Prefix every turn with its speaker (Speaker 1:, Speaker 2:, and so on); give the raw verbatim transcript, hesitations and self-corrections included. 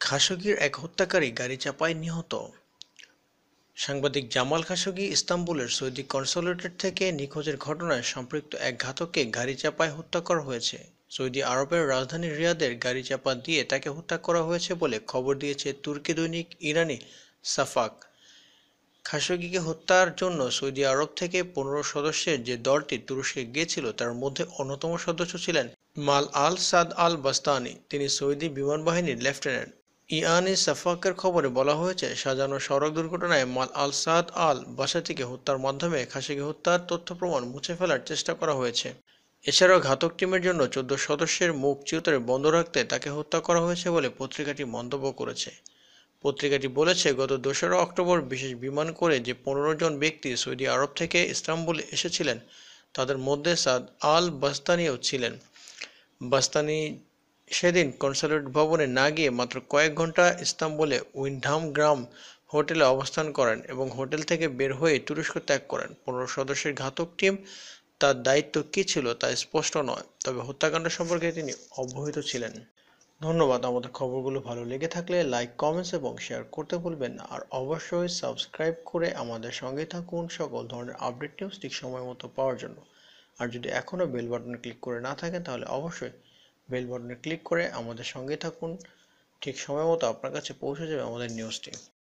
Speaker 1: খাশোগির এক হত্যাকারী গাড়ি চাপায় নিহত। সাংবাদিক জামাল খাশোগি ইস্তাম্বুলের সৌদি কনস্যুলেট থেকে নিখোঁজের ঘটনায় সম্পৃক্ত এক ঘাতককে গাড়ি চাপায় হত্যা করা হয়েছে। সৌদি আরবের রাজধানী রিয়াদের গাড়ি চাপা দিয়ে তাকে হত্যা করা হয়েছে বলে খবর দিয়েছে তুর্কি দৈনিক ইরানি সাফাক। খাশোগিকে হত্যার জন্য সৌদি আরব থেকে পনেরো সদস্যের যে দলটি তুরস্কে গিয়েছিল তার মধ্যে অন্যতম সদস্য ছিলেন মাল আল সাদ আল বাস্তানি। তিনি সৌদি বিমান বাহিনীর লেফটেন্যান্ট। ইরানি সাফাকের খবরে বলা হয়েছে, সাজানো সড়ক দুর্ঘটনায় মাল আল সাদ আল বাসাতিকে হত্যার মাধ্যমে খাশোগি হত্যার তথ্য প্রমাণ মুছে ফেলার চেষ্টা করা হয়েছে। এছাড়াও ঘাতক টিমের জন্য চোদ্দ সদস্যের মুখ চিরতরে বন্ধ রাখতে তাকে হত্যা করা হয়েছে বলে পত্রিকাটি মন্তব্য করেছে। পত্রিকাটি বলেছে, গত দোসরা অক্টোবর বিশেষ বিমান করে যে পনেরো জন ব্যক্তি সৌদি আরব থেকে ইস্তাম্বুলে এসেছিলেন তাদের মধ্যে সাদ আল বাস্তানিও ছিলেন। বাস্তানি সেদিন কনস্যুলেট ভবনে না গিয়ে মাত্র কয়েক ঘন্টা ইস্তাম্বুলে উইন্ডহাম গ্রাম হোটেলে অবস্থান করেন এবং হোটেল থেকে বের হয়ে তুরস্ক ত্যাগ করেন। পনেরো সদস্যের ঘাতক টিম তার দায়িত্ব কী ছিল তা স্পষ্ট নয়, তবে হত্যাকাণ্ড সম্পর্কে তিনি অবহিত ছিলেন। ধন্যবাদ। আমাদের খবরগুলো ভালো লেগে থাকলে লাইক, কমেন্টস এবং শেয়ার করতে ভুলবেন না। আর অবশ্যই সাবস্ক্রাইব করে আমাদের সঙ্গে থাকুন সকল ধরনের আপডেট নিউজ ঠিক সময় মতো পাওয়ার জন্য। আর যদি এখনও বেল বাটনে ক্লিক করে না থাকেন তাহলে অবশ্যই বেল বাটনে ক্লিক করে আমাদের সঙ্গে থাকুন। ঠিক সময় মতো আপনার কাছে পৌঁছে যাবে আমাদের নিউজটি।